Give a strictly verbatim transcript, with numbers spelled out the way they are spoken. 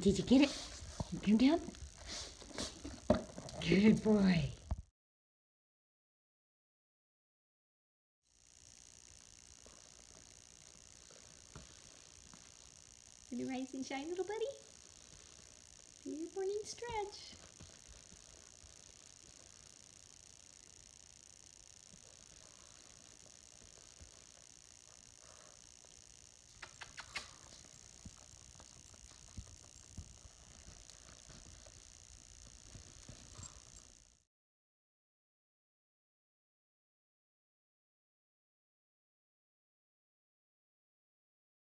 Did you get it? Put him down. Good boy. Ready to rise and shine, little buddy? Do your morning stretch.